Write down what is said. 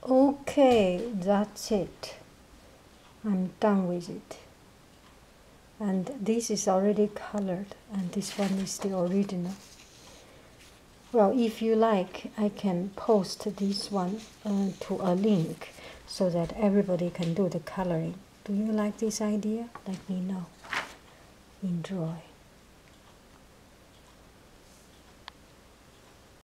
Okay, that's it. I'm done with it. And this is already colored, and this one is the original. Well, if you like, I can post this one to a link so that everybody can do the coloring. Do you like this idea? Let me know. Enjoy.